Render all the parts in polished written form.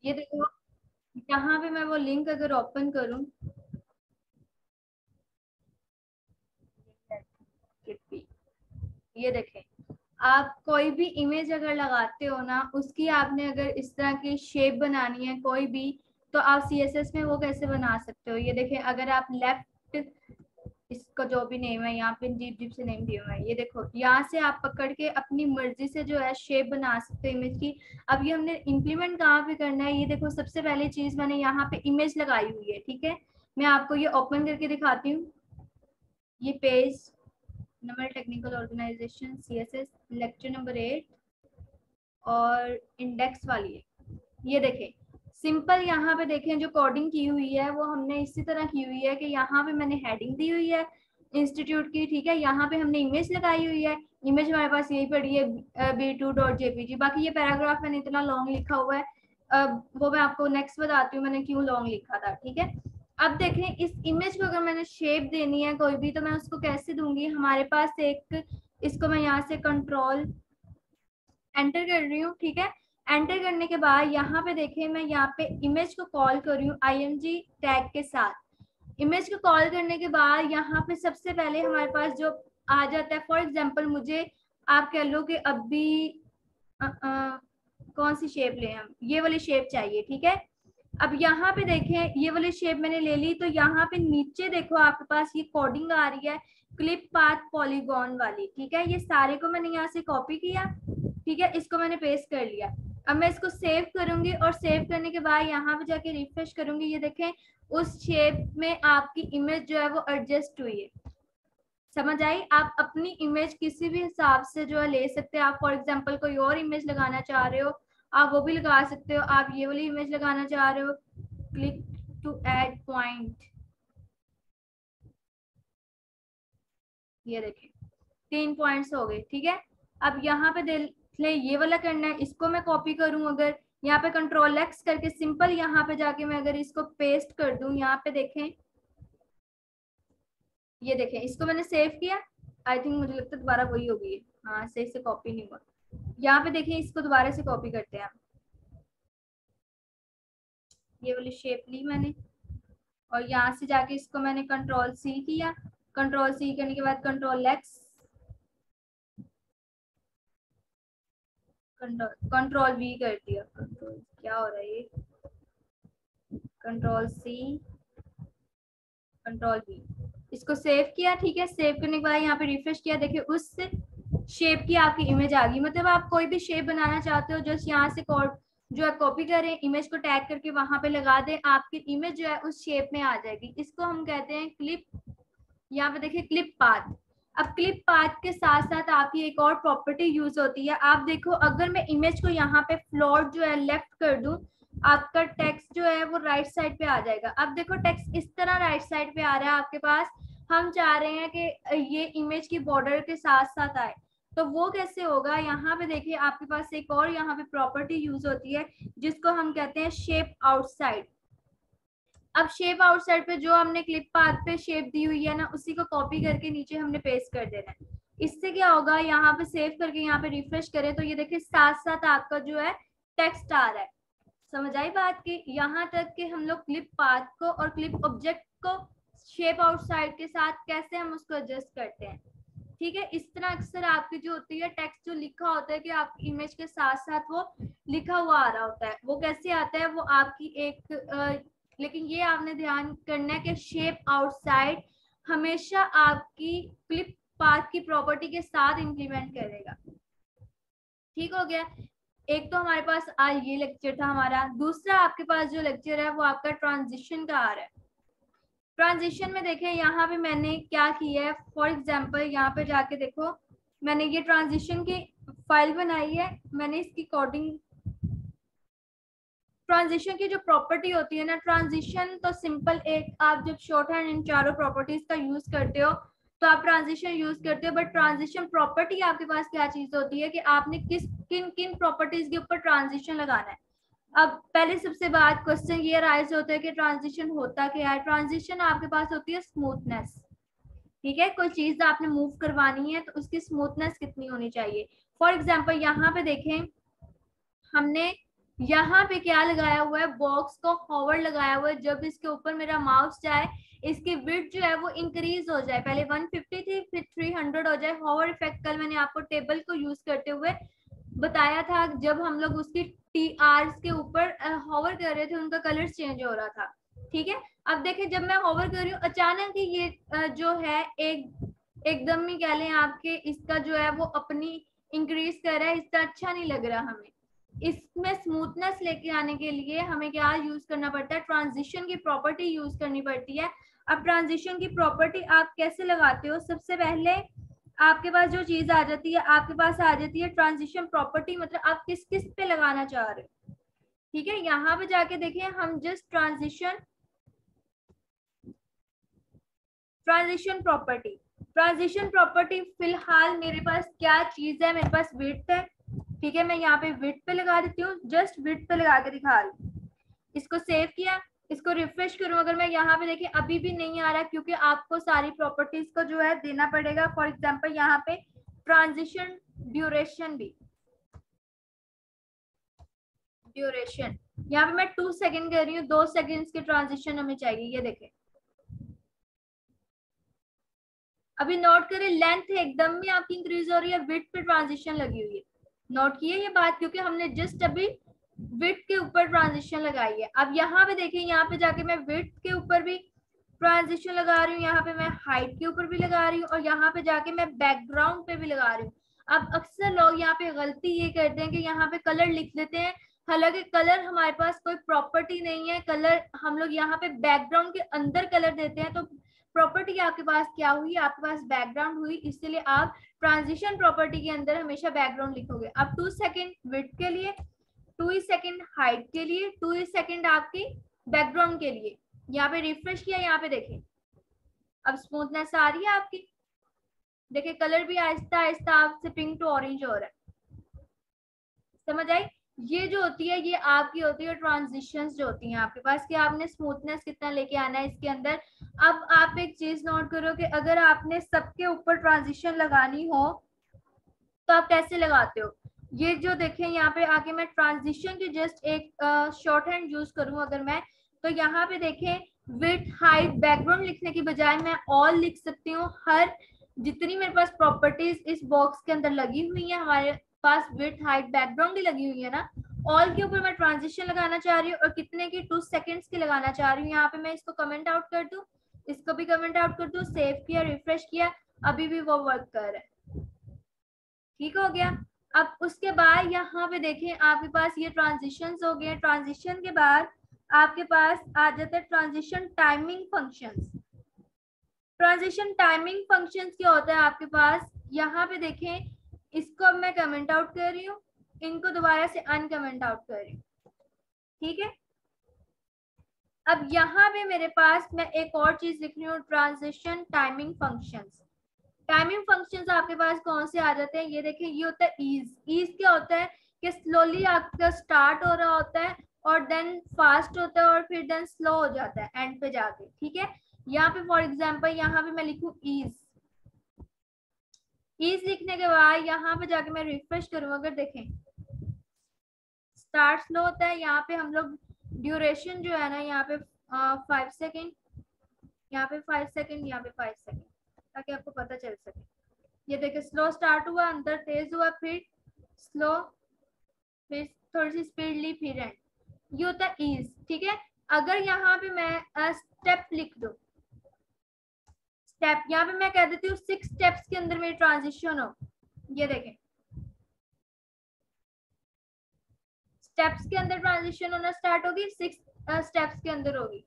ये देखो यहाँ पे मैं वो लिंक अगर ओपन करूं, ये देखें, आप कोई भी इमेज अगर लगाते हो ना, उसकी आपने अगर इस तरह की शेप बनानी है कोई भी, तो आप सीएसएस में वो कैसे बना सकते हो। ये देखें, अगर आप लेफ्ट, इसका जो भी नेम है यहाँ पे जीप जीप से नेम दिया हुआ है, ये देखो यहाँ से आप पकड़ के अपनी मर्जी से जो है शेप बना सकते हो इमेज की। अब ये हमने इम्प्लीमेंट कहाँ पे करना है, ये देखो सबसे पहली चीज मैंने यहाँ पे इमेज लगाई हुई है, ठीक है। मैं आपको ये ओपन करके दिखाती हूँ। ये page number technical organization CSS lecture number 8 और इंडेक्स वाली है। ये देखें, सिंपल यहाँ पे देखें जो कोडिंग की हुई है वो हमने इसी तरह की हुई है कि यहाँ पे मैंने हेडिंग दी हुई है इंस्टीट्यूट की, ठीक है। यहाँ पे हमने इमेज लगाई हुई है, इमेज हमारे पास यही पड़ी है b2.jpg। बाकी ये पैराग्राफ मैंने इतना लॉन्ग लिखा हुआ है, वो मैं आपको नेक्स्ट बताती हूँ मैंने क्यों लॉन्ग लिखा था, ठीक है। अब देखें, इस इमेज को अगर मैंने शेप देनी है कोई भी, तो मैं उसको कैसे दूंगी। हमारे पास एक, इसको मैं यहाँ से कंट्रोल एंटर कर रही हूँ, ठीक है। एंटर करने के बाद यहाँ पे देखें, मैं यहाँ पे इमेज को कॉल कर रही हूँ img टैग के साथ। इमेज को कॉल करने के बाद यहाँ पे सबसे पहले हमारे पास जो आ जाता है, फॉर एग्जाम्पल मुझे आप कह लो कि अभी कौन सी शेप ले, हम ये वाली शेप चाहिए, ठीक है। अब यहाँ पे देखें, ये वाली शेप मैंने ले ली, तो यहाँ पे नीचे देखो आपके पास ये कोडिंग आ रही है क्लिप पाथ पॉलीगॉन वाली, ठीक है। ये सारे को मैंने यहाँ से कॉपी किया, ठीक है, इसको मैंने पेस्ट कर लिया। अब मैं इसको सेव करूंगी और सेव करने के बाद यहाँ पे जाके रिफ्रेश करूंगी। ये देखें, उस शेप में आपकी इमेज जो है वो एडजस्ट हुई है। समझ आई। आप अपनी इमेज किसी भी हिसाब से जो है ले सकते हैं। आप फॉर एग्जांपल कोई और इमेज लगाना चाह रहे हो, आप वो भी लगा सकते हो। आप ये वाली इमेज लगाना चाह रहे हो, क्लिक टू ऐड पॉइंट, ये देखें 3 पॉइंट्स हो गए, ठीक है। अब यहाँ पे देख ले, ये वाला करना है, इसको मैं कॉपी करूं, अगर यहाँ पे कंट्रोल एक्स करके सिंपल यहाँ पे जाके मैं अगर इसको पेस्ट कर दूं, यहाँ पे देखें, ये देखें, इसको मैंने सेव किया। आई थिंक मुझे लगता है दोबारा वही होगी, हाँ सही से कॉपी नहीं हुआ। यहाँ पे देखिए, इसको दोबारा से कॉपी करते हैं। ये वाली शेप ली मैंने और यहाँ से जाके इसको मैंने कंट्रोल सी किया। कंट्रोल सी करने के बाद कंट्रोल एक्स, कंट्रोल वी कर दिया। कंट्रोल क्या हो रहा है ये, कंट्रोल सी, कंट्रोल वी, इसको सेव किया, ठीक है। सेव करने के बाद यहाँ पे रिफ्रेश किया, देखिए उस शेप की आपकी इमेज आ गई। मतलब आप कोई भी शेप बनाना चाहते हो, जस्ट यहाँ से कोड जो है कॉपी करें, इमेज को टैग करके वहां पे लगा दें, आपकी इमेज जो है उस शेप में आ जाएगी। इसको हम कहते हैं क्लिप, यहाँ पे देखिए क्लिप पाथ। अब क्लिप पाथ के साथ साथ आपकी एक और प्रॉपर्टी यूज होती है। आप देखो, अगर मैं इमेज को यहाँ पे फ्लोट जो है लेफ्ट कर दूं, आपका टेक्स्ट जो है वो राइट साइड पे आ जाएगा। अब देखो टेक्स्ट इस तरह राइट साइड पे आ रहा है आपके पास, हम चाह रहे हैं कि ये इमेज की बॉर्डर के साथ साथ आए, तो वो कैसे होगा। यहाँ पे देखिए आपके पास एक और यहाँ पे प्रॉपर्टी यूज होती है जिसको हम कहते हैं शेप आउटसाइड। अब शेप आउटसाइड पे जो हमने क्लिप पाथ पे शेप दी हुई है ना, उसी को कॉपी करके नीचे हमने पेस्ट कर देना है। इससे क्या होगा, यहाँ पे सेव करके यहाँ पे रिफ्रेश करें तो ये देखिए साथ साथ आपका जो है टेक्स्ट आ रहा है। समझ आई बात की। यहाँ तक कि हम लोग क्लिप पाथ को और क्लिप ऑब्जेक्ट को शेप आउटसाइड के साथ कैसे हम उसको एडजस्ट करते हैं, ठीक है। इस तरह अक्सर आपकी जो होती है टेक्स्ट जो लिखा होता है कि आपकी इमेज के साथ साथ वो लिखा हुआ आ रहा होता है, वो कैसे आता है, वो आपकी एक लेकिन ये आपने ध्यान करना है कि शेप आउटसाइड हमेशा आपकी क्लिप पाथ की प्रॉपर्टी के साथ इंप्लीमेंट करेगा। ठीक हो गया। एक तो हमारे पास आज ये लेक्चर था हमारा। दूसरा आपके पास जो लेक्चर है वो आपका ट्रांजिशन का आ रहा है। ट्रांजिशन में देखें, यहाँ पे मैंने क्या किया है, फॉर एग्जाम्पल यहाँ पे जाके देखो, मैंने ये ट्रांजिशन की फाइल बनाई है। मैंने इसकी कोडिंग, ट्रांजिशन की जो प्रॉपर्टी होती है ना, ट्रांजिशन तो सिंपल एक, आप जब शॉर्ट हैंड इन चारों प्रॉपर्टीज का यूज करते हो तो आप ट्रांजिशन यूज करते हो। बट ट्रांजिशन प्रॉपर्टी आपके पास क्या चीज होती है कि आपने किन किन प्रॉपर्टीज के ऊपर ट्रांजिशन लगाना है। अब पहले सबसे बात क्वेश्चन ये राइज होता है कि ट्रांजिशन होता क्या है। ट्रांजिशन आपके पास होती है स्मूथनेस, ठीक है। कोई चीज आपने मूव करवानी है तो उसकी स्मूथनेस कितनी होनी चाहिए। फॉर एग्जाम्पल यहाँ पे देखें, हमने यहाँ पे क्या लगाया हुआ है, बॉक्स को होवर लगाया हुआ है। जब इसके ऊपर मेरा माउस जाए, इसकी विड्थ जो है वो इंक्रीज हो जाए, पहले 150 थी फिर 300 हो जाए। होवर इफेक्ट कल मैंने आपको टेबल को यूज करते हुए बताया था, जब हम लोग उसकी टी आर्स के ऊपर होवर कर रहे थे, उनका कलर चेंज हो रहा था। ठीक है, अब देखिए जब मैं होवर कर रही हूँ, अचानक ही ये जो है एकदम ही कह लें आपके, इसका जो है वो अपनी इंक्रीज कर रहा है, इसका अच्छा नहीं लग रहा हमें। इसमें स्मूथनेस लेके आने के लिए हमें क्या यूज करना पड़ता है, ट्रांजिशन की प्रॉपर्टी यूज करनी पड़ती है। अब ट्रांजिशन की प्रॉपर्टी आप कैसे लगाते हो, सबसे पहले आपके पास जो चीज आ जाती है, आपके पास आ जाती है ट्रांजिशन प्रॉपर्टी, मतलब आप किस किस पे लगाना चाह रहे हो। ठीक है, यहाँ पे जाके देखें, हम जस्ट ट्रांजिशन प्रॉपर्टी फिलहाल मेरे पास क्या चीज है, मेरे पास विड्थ है। ठीक है, मैं यहाँ पे विड्थ पे लगा देती हूँ, जस्ट विड्थ पे लगा के दिखा रही हूँ। इसको सेव किया, इसको रिफ्रेश करूं, अगर मैं यहाँ पे देखिए अभी भी नहीं आ रहा, क्योंकि आपको सारी प्रॉपर्टीज को जो है देना पड़ेगा। फॉर एग्जांपल यहाँ पे ट्रांजिशन ड्यूरेशन यहाँ पे मैं 2 सेकंड कर रही हूँ, 2 सेकंड्स के ट्रांजिशन हमें चाहिए। ये देखें, अभी नोट करें, लेंथ एकदम ही आपकी इंक्रीज हो रही है, विड्थ पे ट्रांजिशन लगी हुई है। नोट किए ये बात, क्योंकि हमने जस्ट अभी विड्थ के ऊपर ट्रांजिशन लगाई है। अब यहाँ पे देखें, यहाँ पे जाके मैं विड्थ के ऊपर भी ट्रांजिशन लगा रही हूँ, यहाँ पे मैं हाइट के ऊपर भी लगा रही हूँ, और यहाँ पे जाके मैं बैकग्राउंड पे भी लगा रही हूँ। अब अक्सर लोग यहाँ पे गलती ये करते हैं कि यहाँ पे कलर लिख देते हैं, हालांकि कलर हमारे पास कोई प्रॉपर्टी नहीं है। कलर हम लोग यहाँ पे बैकग्राउंड के अंदर कलर देते हैं, तो प्रॉपर्टी आपके पास क्या हुई, आपके पास बैकग्राउंड हुई, इसलिए आप ट्रांजिशन प्रॉपर्टी के अंदर हमेशा बैकग्राउंड लिखोगे। अब 2 सेकंड विड्थ के लिए, 2 सेकंड हाइट के लिए, 2 सेकंड आपकी बैकग्राउंड के लिए। यहाँ पे रिफ्रेश किया, यहाँ पे देखें अब स्मूथनेस आ रही है आपकी। देखिए कलर भी आहिस्ता आहिस्ता आपसे पिंक टू ऑरेंज हो रहा है। समझ आई, ये जो होती है ये आपकी होती है ट्रांजिशंस जो होती हैं आपके पास, कि आपने स्मूथनेस कितना लेके आना है इसके अंदर। अब आप एक चीज नोट करो कि अगर आपने सबके ऊपर ट्रांजिशन लगानी हो तो आप कैसे लगाते हो। ये जो देखें, यहाँ पे आके मैं ट्रांजिशन की जस्ट एक शॉर्ट हैंड यूज करूं अगर मैं, तो यहाँ पे देखें विड्थ हाइट बैकग्राउंड लिखने की बजाय मैं ऑल लिख सकती हूँ। हर जितनी मेरे पास प्रॉपर्टीज इस बॉक्स के अंदर लगी हुई है, हमारे पास विड्थ हाइट बैकग्राउंड ही लगी हुई है ना, ऑल के ऊपर मैं ट्रांजिशन लगाना चाह रही हूँ, और कितने की 2 सेकेंड्स की लगाना चाह रही हूँ। यहाँ पे मैं इसको कमेंट आउट कर दूं, इसको भी कमेंट आउट कर दूं, सेव किया, रिफ्रेश किया, अभी भी वो वर्क कर रहा है। ठीक हो गया। अब उसके बाद यहाँ पे देखें, आपके पास ये ट्रांजिशंस हो गए। ट्रांजिशन के बाद आपके पास आ जाता है transition timing functions. Transition timing functions क्या होता है आपके पास, यहाँ पे देखें, इसको अब मैं कमेंट आउट कर रही हूँ, इनको दोबारा से अनकमेंट आउट कर रही हूँ। ठीक है, अब यहाँ पे मेरे पास मैं एक और चीज लिख रही हूँ, transition timing functions. Timing functions आपके पास कौन से आ जाते हैं, ये देखिए, ये होता है ईज। ईज क्या होता है कि स्लोली आपका स्टार्ट हो रहा होता है और देन फास्ट होता है और फिर देन स्लो हो जाता है एंड पे जाके। ठीक है, यहाँ पे फॉर एग्जांपल यहाँ पे मैं लिखूं ईज। ईज लिखने के बाद यहाँ पे जाके मैं रिफ्रेश करूँ, अगर देखें स्टार्ट स्लो होता है, यहाँ पे हम लोग ड्यूरेशन जो है ना, यहाँ पे 5 सेकेंड, यहाँ पे 5 सेकेंड, यहाँ पे 5 सेकेंड, ताकि आपको पता चल सके। ये देखिए स्लो स्टार्ट हुआ, अंदर तेज हुआ, फिर स्लो, फिर थोड़ी सी स्पीड ली, फिर एंड। ये होता है ईज। ठीक है, अगर यहाँ पे मैं स्टेप लिख दूं, स्टेप, यहाँ पे मैं कह देती हूँ 6 स्टेप्स के अंदर मेरी ट्रांजिशन हो। ये देखें स्टेप्स के अंदर ट्रांजिशन होना स्टार्ट होगी, 6 स्टेप्स के अंदर होगी।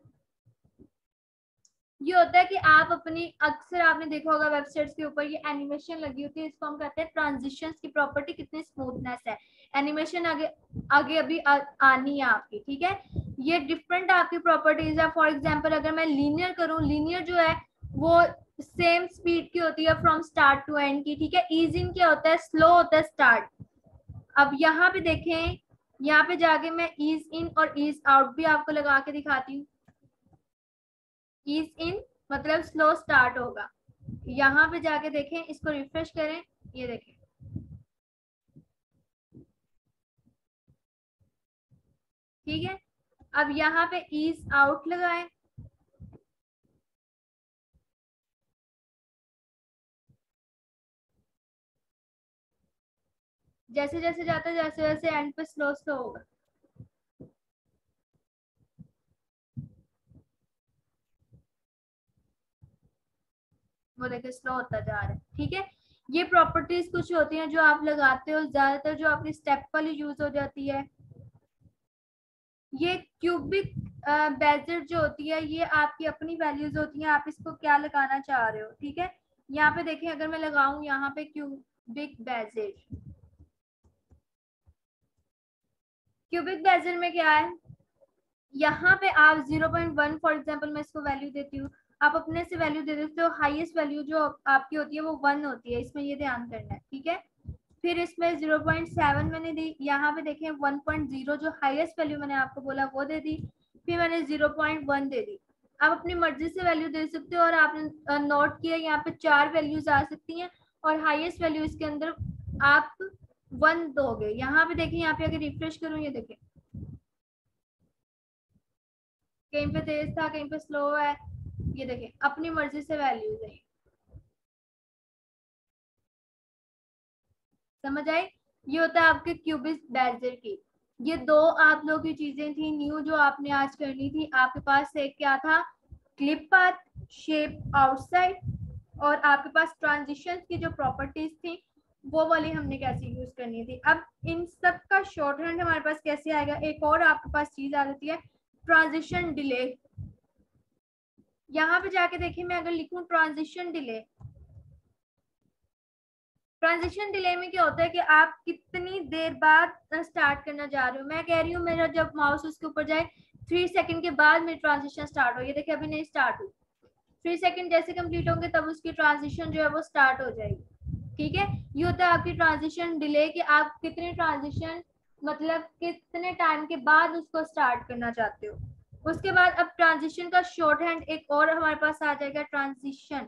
ये होता है कि आप अपनी, अक्सर आपने देखा होगा वेबसाइट्स के ऊपर ये एनिमेशन लगी होती है, इसको हम कहते हैं ट्रांजिशंस की प्रॉपर्टी कितनी स्मूथनेस है। एनिमेशन आगे आगे अभी आनी है आपकी। ठीक है, ये डिफरेंट आपकी प्रॉपर्टीज है। फॉर एग्जांपल अगर मैं लीनियर करूं, लीनियर जो है वो सेम स्पीड की होती है फ्रॉम स्टार्ट टू एंड की। ठीक है, ईजिंग क्या होता है, स्लो होता है स्टार्ट। अब यहाँ पे देखें, यहाँ पे जाके मैं ईज इन और ईज आउट भी आपको लगा के दिखाती हूँ। ईज इन मतलब स्लो स्टार्ट होगा, यहाँ पे जाके देखें, इसको रिफ्रेश करें, ये देखें ठीक है, अब यहाँ पे ईज आउट लगाएं। जैसे जैसे जाता है जैसे जैसे एंड पे स्लो स्लो होगा। वो देखिए स्लो होता जा रहा है। ठीक है, ये प्रॉपर्टीज कुछ होती हैं जो आप लगाते हो, ज्यादातर जो आपकी स्टेप वाली यूज हो जाती है। ये क्यूबिक बेजर जो होती है ये आपकी अपनी वैल्यूज होती हैं, आप इसको क्या लगाना चाह रहे हो। ठीक है, यहाँ पे देखें अगर मैं लगाऊं यहाँ पे क्यूबिक बेजर, क्यूबिक बेजर में क्या है, यहाँ पे आप 0.1 फॉर एग्जाम्पल मैं इसको वैल्यू देती हूँ, आप अपने से वैल्यू दे देते हो, हाईएस्ट वैल्यू जो आपकी होती है वो 1 होती है, इसमें ये ध्यान करना है। ठीक है, फिर इसमें 0.7 मैंने दी, यहाँ पे देखें 1.0 जो हाईएस्ट वैल्यू मैंने आपको बोला वो दे दी, फिर मैंने 0.1 दे दी। आप अपनी मर्जी से वैल्यू दे सकते हो, और आपने नोट किया यहाँ पे 4 वैल्यूज आ सकती हैं, और हाईएस्ट वैल्यू इसके अंदर आप 1 दोगे। यहाँ पे देखिए, यहाँ पे अगर रिफ्रेश करूँ, ये देखें कहीं पे तेज था कहीं पे स्लो है, ये देखें अपनी मर्जी से वैल्यूज है। समझ आई, ये होता है आपके क्यूबिक बेजर की। ये दो आप लोगों की चीजें थी न्यू जो आपने आज करनी थी। आपके पास एक क्या था, क्लिप पाथ, शेप आउटसाइड, और आपके पास ट्रांजिशन की जो प्रॉपर्टीज थी वो वाली हमने कैसे यूज करनी थी। अब इन सब का शॉर्ट हैंड हमारे पास कैसे आएगा, एक और आपके पास चीज आ जाती है ट्रांजिशन डिले। यहाँ पे जाके देखिए मैं अगर लिखूं ट्रांजिशन डिले, ट्रांजिशन डिले में क्या होता है कि आप कितनी देर बाद स्टार्ट करना चाह रहे हो। मैं कह रही हूँ मेरा जब माउस उसके ऊपर जाए 3 सेकंड के बाद मेरी ट्रांजिशन स्टार्ट हो, ये देखिए अभी नहीं स्टार्ट हुई। 3 सेकंड जैसे कंप्लीट होंगे तब उसकी ट्रांजिशन जो है वो स्टार्ट हो जाएगी। ठीक है, ये होता है आपकी ट्रांजिशन डिले कि आप कितनी ट्रांजिशन मतलब कितने टाइम के बाद उसको स्टार्ट करना चाहते हो। उसके बाद अब ट्रांजिशन का शॉर्ट हैंड एक और हमारे पास आ जाएगा ट्रांजिशन।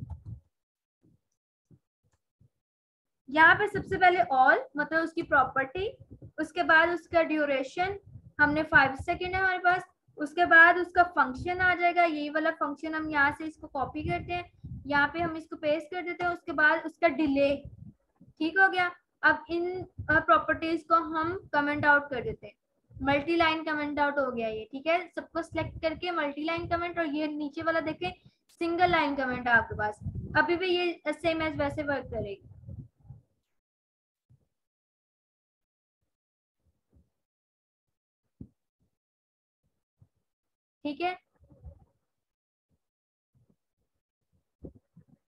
यहाँ पे सबसे पहले ऑल मतलब उसकी प्रॉपर्टी, उसके बाद उसका ड्यूरेशन, हमने 5 सेकेंड है हमारे पास। उसके बाद उसका फंक्शन आ जाएगा, यही वाला फंक्शन हम यहाँ से इसको कॉपी करते हैं, यहाँ पे हम इसको पेस्ट कर देते हैं। उसके बाद उसका डिले, ठीक हो गया। अब इन प्रॉपर्टीज को हम कमेंट आउट कर देते हैं, मल्टी लाइन कमेंट आउट हो गया ये। ठीक है, सबको सिलेक्ट करके मल्टी लाइन कमेंट, और ये नीचे वाला देखें सिंगल लाइन कमेंट है आपके पास। अभी भी ये सेम एज वैसे वर्क करेगी। ठीक है,